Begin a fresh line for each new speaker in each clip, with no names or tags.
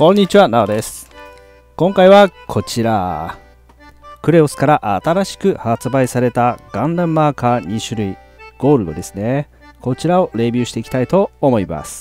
こんにちは、なおです。今回はこちら。クレオスから新しく発売されたガンダムマーカー2種類、ゴールドですね。こちらをレビューしていきたいと思います。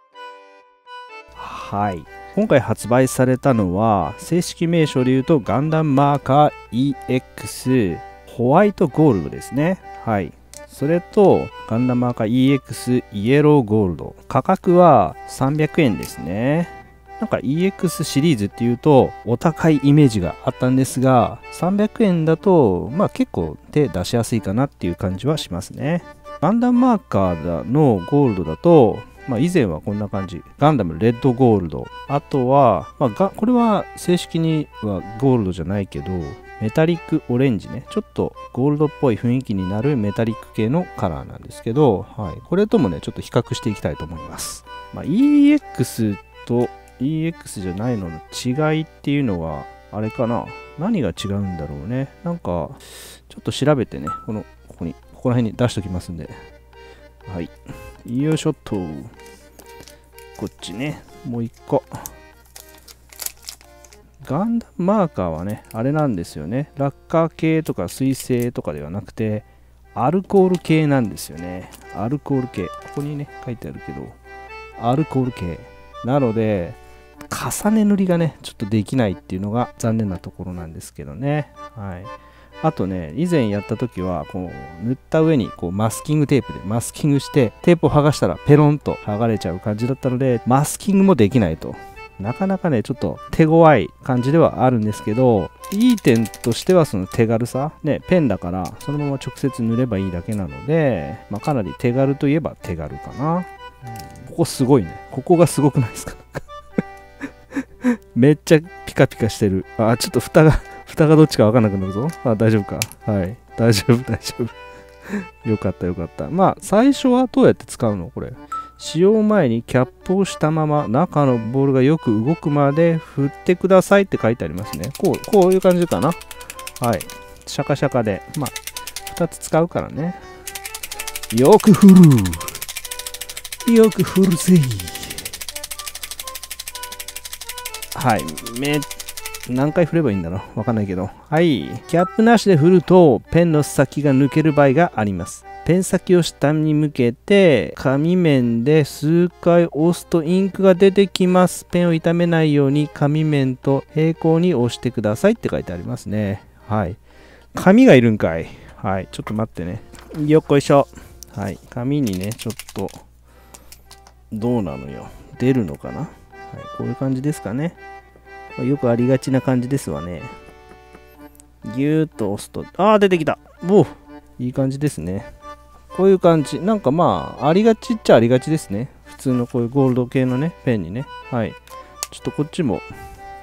はい。今回発売されたのは、正式名称で言うとガンダムマーカー EX ホワイトゴールドですね。はい。それと、ガンダムマーカー EX イエローゴールド。価格は300円ですね。なんか EX シリーズっていうとお高いイメージがあったんですが、300円だとまあ結構手出しやすいかなっていう感じはしますね。ガンダムマーカーのゴールドだと、まあ、以前はこんな感じ。ガンダムレッドゴールド。あとは、これは正式にはゴールドじゃないけど、メタリックオレンジね。ちょっとゴールドっぽい雰囲気になるメタリック系のカラーなんですけど、はい、これともね、ちょっと比較していきたいと思います。EX とEX じゃないのの違いっていうのは、あれかな？何が違うんだろうね。なんか、ちょっと調べてね、ここら辺に出しときますんで。はい。よいしょっと。こっちね、もう一個。ガンダムマーカーはね、あれなんですよね。ラッカー系とか水性とかではなくて、アルコール系なんですよね。アルコール系。ここにね、書いてあるけど、アルコール系。なので、重ね塗りがね、ちょっとできないっていうのが残念なところなんですけどね。はい。あとね、以前やった時は、こう、塗った上にこうマスキングテープでマスキングして、テープを剥がしたらペロンと剥がれちゃう感じだったので、マスキングもできないと。なかなかね、ちょっと手強い感じではあるんですけど、いい点としてはその手軽さ。ね、ペンだから、そのまま直接塗ればいいだけなので、かなり手軽といえば手軽かな。ここすごいね。ここがすごくないですか？めっちゃピカピカしてる。ちょっと蓋がどっちかわかんなくなるぞ。大丈夫か。はい。大丈夫。よかったよかった。最初はどうやって使うのこれ。使用前にキャップをしたまま中のボールがよく動くまで振ってくださいって書いてありますね。こういう感じかな。はい。シャカシャカで。2つ使うからね。よく振る。よく振るぜ。はい。何回振ればいいんだろうわかんないけど。はい。キャップなしで振ると、ペンの先が抜ける場合があります。ペン先を下に向けて、紙面で数回押すとインクが出てきます。ペンを傷めないように紙面と平行に押してくださいって書いてありますね。はい。紙がいるんかい。はい。ちょっと待ってね。よっこいしょ。はい。紙にね、ちょっと、どうなのよ。出るのかな？はい。こういう感じですかね。よくありがちな感じですわね。ギューッと押すと、出てきた。いい感じですね。こういう感じ。なんかありがちっちゃありがちですね。普通のこういうゴールド系のね、ペンにね。はい。ちょっとこっちも、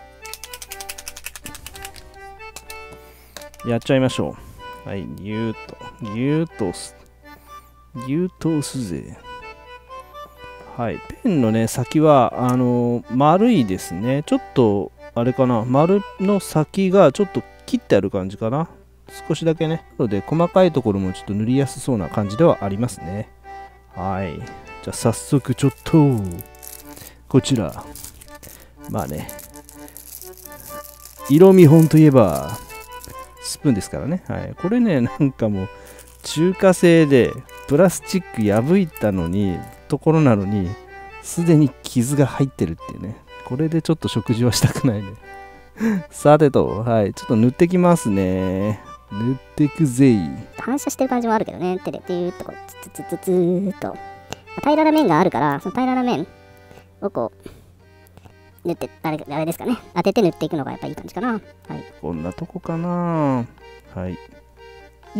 やっちゃいましょう。はい。ギューッと押す。ギューッと押すぜ。はい。ペンのね、先は、丸いですね。ちょっと、あれかな。丸の先がちょっと切ってある感じかな。少しだけね。なので、細かいところもちょっと塗りやすそうな感じではありますね。はい。じゃあ、早速ちょっと、こちら。色見本といえば、スプーンですからね。はい。これね、なんかもう、中華製で、プラスチック破いたところなのに、すでに傷が入ってるっていうね。これでちょっと食事はしたくないね。さてと、はい。ちょっと塗ってきますね。塗っていくぜい。
反射してる感じもあるけどね。手でピューっとこう、ツーっと。平らな面があるから、その平らな面をこう、塗って、あれですかね。当てて塗っていくのがやっぱいい感じかな。はい。
こんなとこかな。はい。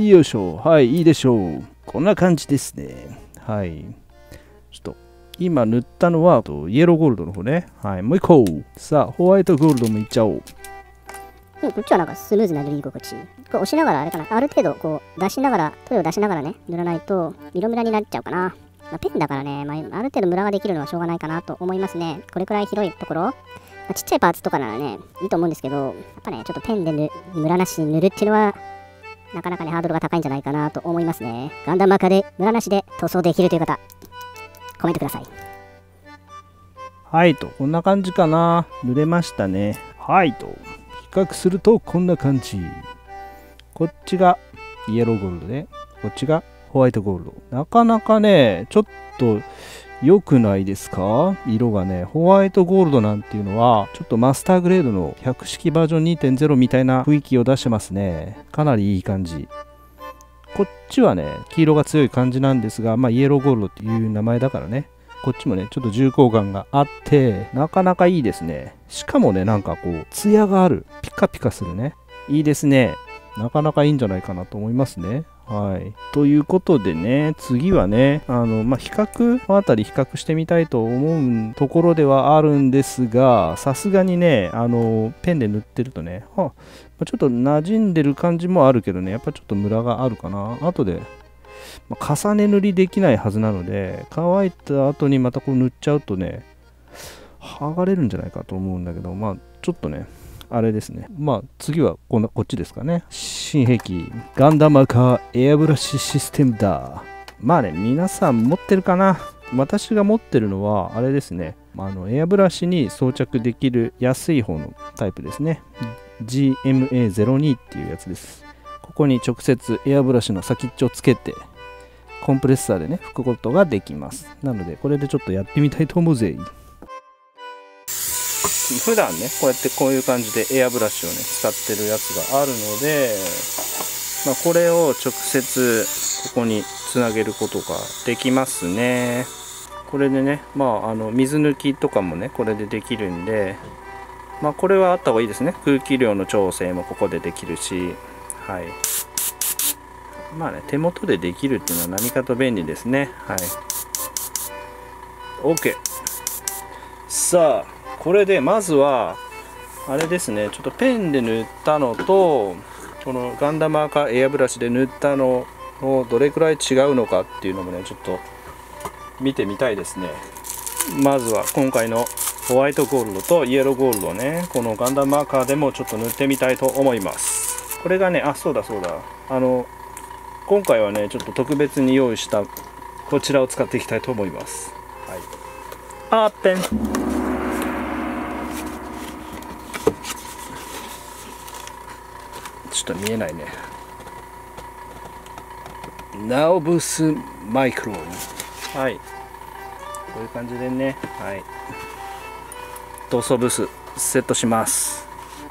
よいしょ。はい、いいでしょう。こんな感じですね。はい。ちょっと、今塗ったのは、イエローゴールドの方ね。はい、もう一個。さあ、ホワイトゴールドもいっちゃおう。
こっちはなんかスムーズな塗り心地。こう押しながらあれかな。ある程度こう出しながら、塗料出しながらね、塗らないと色ムラになっちゃうかな。ペンだからね、ある程度ムラができるのはしょうがないかなと思いますね。これくらい広いところ、ちっちゃいパーツとかならね、いいと思うんですけど、やっぱね、ちょっとペンでムラなしに塗るっていうのは、なかなかね、ハードルが高いんじゃないかなと思いますね。ガンダムマーカーでムラなしで塗装できるという方、コメントください。
はいと、こんな感じかな。塗れましたね。はいと、比較するとこんな感じ。こっちがイエローゴールドで、こっちがホワイトゴールド。なかなかね、ちょっと良くないですか？色がね、ホワイトゴールドなんていうのは、ちょっとマスターグレードの100式バージョン 2.0 みたいな雰囲気を出してますね。かなりいい感じ。こっちはね、黄色が強い感じなんですが、イエローゴールドっていう名前だからね。こっちもね、ちょっと重厚感があって、なかなかいいですね。しかもね、なんかこう、ツヤがある。ピカピカするね。いいですね。なかなかいいんじゃないかなと思いますね。はい。ということでね、次はね、比較、この辺り比較してみたいと思うところではあるんですが、さすがにね、ペンで塗ってるとね、ちょっと馴染んでる感じもあるけどね、やっぱちょっとムラがあるかな。後で、重ね塗りできないはずなので、乾いた後にまたこう塗っちゃうとね、剥がれるんじゃないかと思うんだけど、ちょっとね、あれですね。次はこっちですかね。新兵器、ガンダムカーエアブラシシステムだ。皆さん持ってるかな。私が持ってるのは、あれですね。エアブラシに装着できる安い方のタイプですね。GMA02 っていうやつです。ここに直接エアブラシの先っちょをつけて、コンプレッサーでね、拭くことができます。なので、これでちょっとやってみたいと思うぜ。普段ね、こうやってこういう感じでエアブラシをね、使ってるやつがあるので、これを直接ここにつなげることができますね。これでね、水抜きとかもね、これでできるんで、これはあった方がいいですね。空気量の調整もここでできるし、はい。手元でできるっていうのは何かと便利ですね。はい。OK。さあ、これでまずはあれですね、ちょっとペンで塗ったのとこのガンダムアーカーエアブラシで塗ったののどれくらい違うのかっていうのもね、ちょっと見てみたいですね。まずは今回のホワイトゴールドとイエローゴールドね、このガンダムアーカーでもちょっと塗ってみたいと思います。これがね、そうだ今回はね、ちょっと特別に用意したこちらを使っていきたいと思います。はい、ペンちょっと見えないね。ナオブスマイクロ。はい。こういう感じでね。はい。塗装ブスセットします。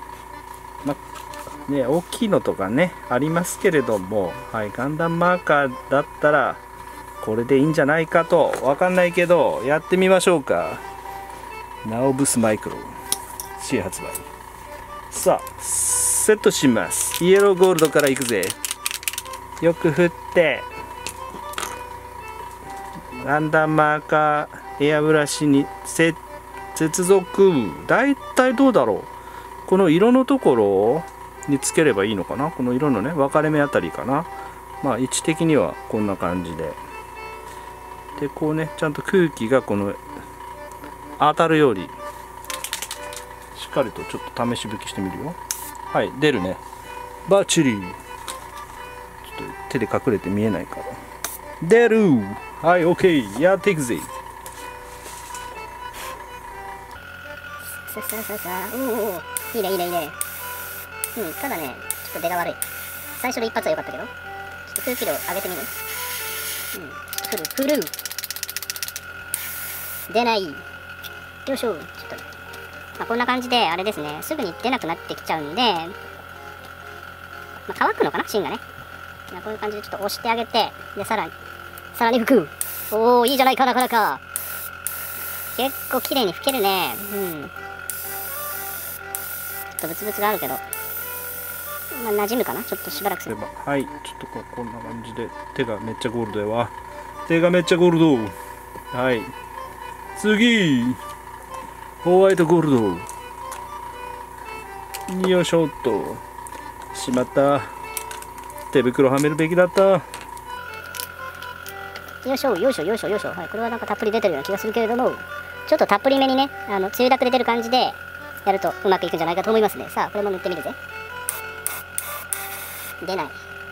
大きいのとかね、ありますけれども、はい、ガンダムマーカーだったら、これでいいんじゃないかと、わかんないけど、やってみましょうか。ナオブスマイクロ。新発売。さあ、セットします。イエローゴールドからいくぜ。よく振ってガンダムマーカーエアブラシに接続。だいたいどうだろう。この色のところにつければいいのかな。この色のね、分かれ目あたりかな。位置的にはこんな感じで、でこうね、ちゃんと空気がこの当たるようにしっかりとちょっと試し拭きしてみるよ。はい、出るね。バッチリ。ちょっと手で隠れて見えないから。出る。はい、OK。やっていくぜ。
いいねいいねいいね。ただね、ちょっと出が悪い。最初の一発は良かったけど、ちょっと空気量上げてみる。振る。出ない。よいしょ。ちょっと、こんな感じで、あれですね、すぐに出なくなってきちゃうんで、乾くのかな、芯がね。こういう感じでちょっと押してあげて、で、さらに拭く。おー、いいじゃないか、なかなか。結構綺麗に拭けるね。ちょっとブツブツがあるけど、馴染むかな、ちょっとしばらくすれば。
はい、ちょっとこんな感じで、手がめっちゃゴールドやわ。手がめっちゃゴールド。はい。次、ホワイトゴールド。よいしょっと。しまった。手袋はめるべきだった。
よいしょ。はい、これはなんかたっぷり出てるような気がするけれども、ちょっとたっぷりめにね、つゆだくで出る感じでやるとうまくいくんじゃないかと思いますね。さあ、これも塗ってみるぜ。出ない。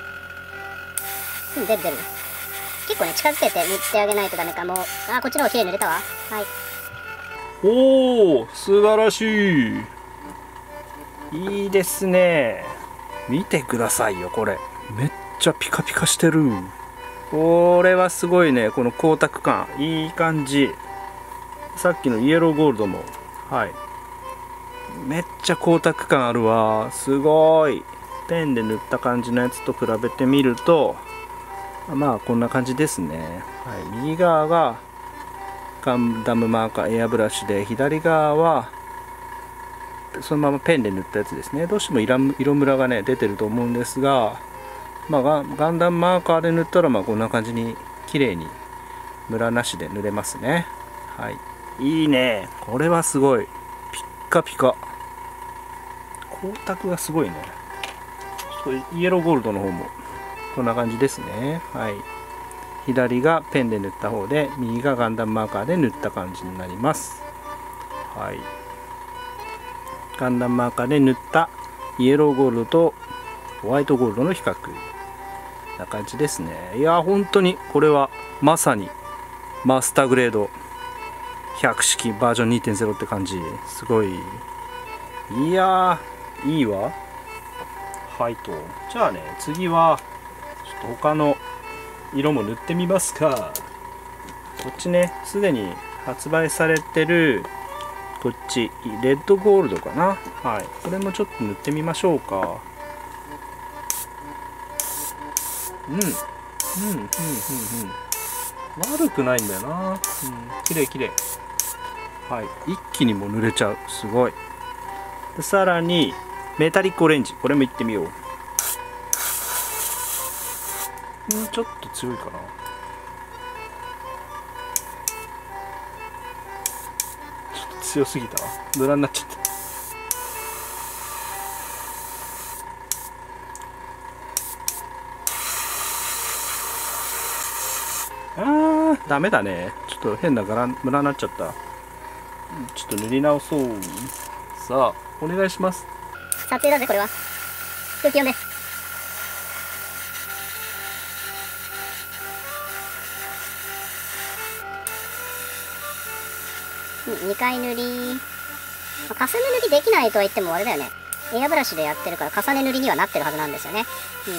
出る。結構ね、近づけて塗ってあげないとダメかも。こっちの方きれいに塗れたわ。はい。
おお、素晴らしい。いいですね。見てくださいよ、これ。めっちゃピカピカしてる。これはすごいね。この光沢感、いい感じ。さっきのイエローゴールドも、はい。めっちゃ光沢感あるわ。すごい。ペンで塗った感じのやつと比べてみると、まあこんな感じですね。はい、右側がガンダムマーカーエアブラシで、左側はそのままペンで塗ったやつですね。どうしても色ムラがね出てると思うんですが、まあ、ガンダムマーカーで塗ったらまあこんな感じに綺麗にムラなしで塗れますね。はい、いいね。これはすごい。ピッカピカ。光沢がすごいね。イエローゴールドの方もこんな感じですね。はい。左がペンで塗った方で、右がガンダムマーカーで塗った感じになります。はい。ガンダムマーカーで塗ったイエローゴールドとホワイトゴールドの比較な感じですね。いや本当にこれはまさにマスターグレード100式バージョン 2.0 って感じ。すごい。いやーいいわ。はいと。じゃあね、次はちょっと他の色も塗ってみますか。こっちね、すでに発売されてるこっちレッドゴールドかな。はい、これもちょっと塗ってみましょうか。悪くないんだよな。綺麗綺麗。はい、一気にも塗れちゃう。すごい。でさらにメタリックオレンジ、これもいってみよう。ちょっと強いかな。強すぎたわ。ムラになっちゃった。ダメだね。ちょっと変なムラになっちゃった。ちょっと塗り直そう。さあ、お願いします。
撮影だぜ、これは。空気読んで。2回塗り。重ね塗りできないとは言ってもあれだよね。エアブラシでやってるから重ね塗りにはなってるはずなんですよね。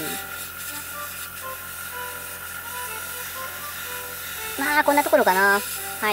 まあこんなところかな。はい。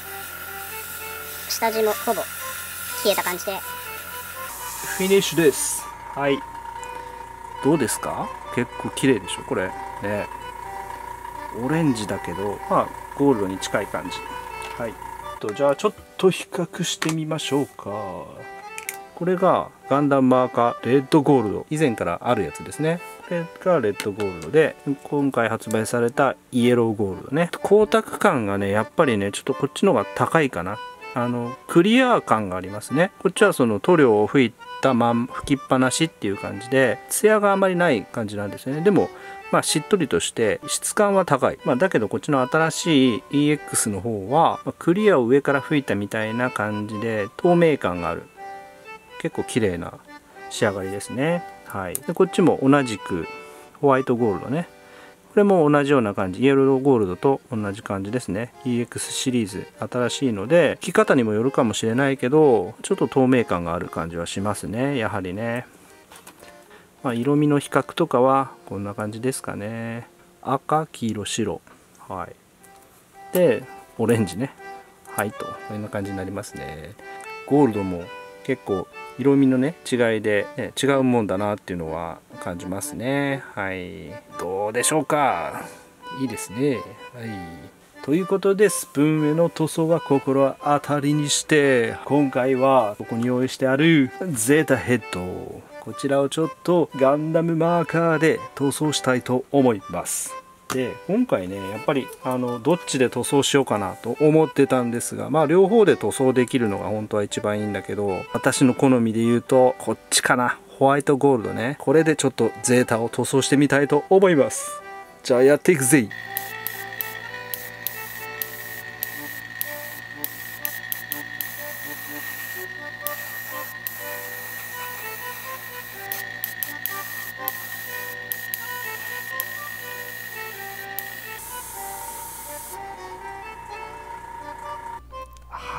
下地もほぼ消えた感じで。
フィニッシュです。はい。どうですか？結構綺麗でしょこれ。ね。オレンジだけど、まあゴールドに近い感じ。はい。じゃあちょっと比較してみましょうか。これがガンダムマーカーレッドゴールド、以前からあるやつですね。これがレッドゴールドで、今回発売されたイエローゴールドね。光沢感がねやっぱりねちょっとこっちの方が高いかな。クリア感がありますね。こっちはその塗料を吹いた吹きっぱなしっていう感じでツヤがあまりない感じなんですよね。でもまあしっとりとして質感は高い。だけどこっちの新しい EX の方はクリアを上から吹いたみたいな感じで透明感がある。結構綺麗な仕上がりですね。はい。でこっちも同じくホワイトゴールドね。これも同じような感じ。イエローゴールドと同じ感じですね。EX シリーズ新しいので着方にもよるかもしれないけどちょっと透明感がある感じはしますね。やはりね。色味の比較とかはこんな感じですかね。赤、黄色、白。はい。で、オレンジね。はいと。こんな感じになりますね。ゴールドも結構色味のね違いで、ね、違うもんだなっていうのは感じますね。はい。どうでしょうか。いいですね。はい。ということでスプーンへの塗装は心当たりにして今回はここに用意してあるゼータヘッド、こちらをちょっとガンダムマーカーで塗装したいと思います。で今回ねやっぱりどっちで塗装しようかなと思ってたんですが、両方で塗装できるのが本当は一番いいんだけど、私の好みで言うとこっちかな。ホワイトゴールドね。これでちょっとゼータを塗装してみたいと思います。じゃあやっていくぜ。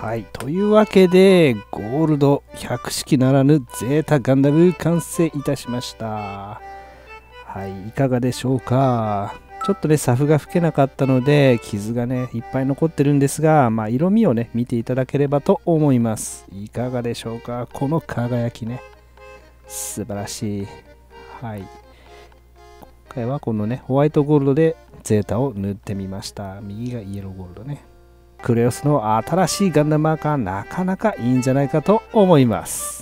はい。というわけで、ゴールド100式ならぬゼータガンダム完成いたしました。はい。いかがでしょうか。ちょっとね、サフが吹けなかったので、傷がね、いっぱい残ってるんですが、色味をね、見ていただければと思います。いかがでしょうか。この輝きね。素晴らしい。はい。今回はこのね、ホワイトゴールドでゼータを塗ってみました。右がイエローゴールドね。クレオスの新しいガンダムマーカーなかなかいいんじゃないかと思います。